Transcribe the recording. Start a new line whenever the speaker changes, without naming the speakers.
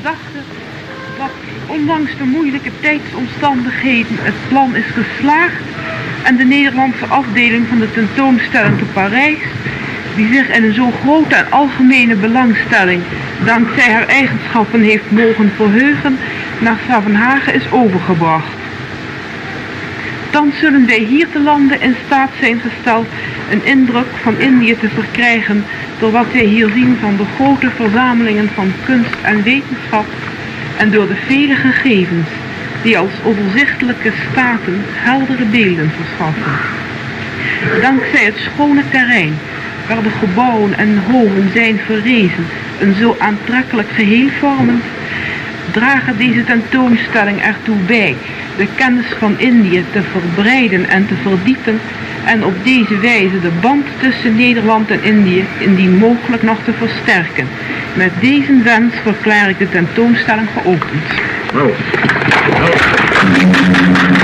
gedachte dat ondanks de moeilijke tijdsomstandigheden het plan is geslaagd en de Nederlandse afdeling van de tentoonstelling te Parijs, die zich in een zo grote en algemene belangstelling dankzij haar eigenschappen heeft mogen verheugen, naar Savenhagen is overgebracht. Dan zullen wij hier te lande in staat zijn gesteld een indruk van Indië te verkrijgen door wat wij hier zien van de grote verzamelingen van kunst en wetenschap en door de vele gegevens die als overzichtelijke staten heldere beelden verschaffen. Dankzij het schone terrein waar de gebouwen en hoven zijn verrezen een zo aantrekkelijk geheel vormend, dragen deze tentoonstelling ertoe bij de kennis van Indië te verbreiden en te verdiepen en op deze wijze de band tussen Nederland en Indië indien mogelijk nog te versterken. Met deze wens verklaar ik de tentoonstelling geopend.